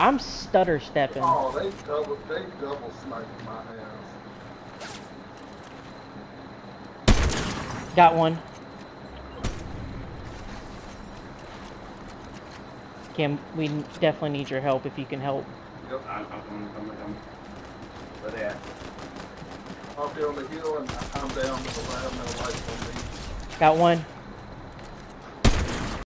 I'm stutter stepping. Oh, they double sniped my ass. Got one. Kim, we definitely need your help if you can help. Yep, I'm where they at? Up here on the hill, and I'm down to the lab, no lights on me. Got one.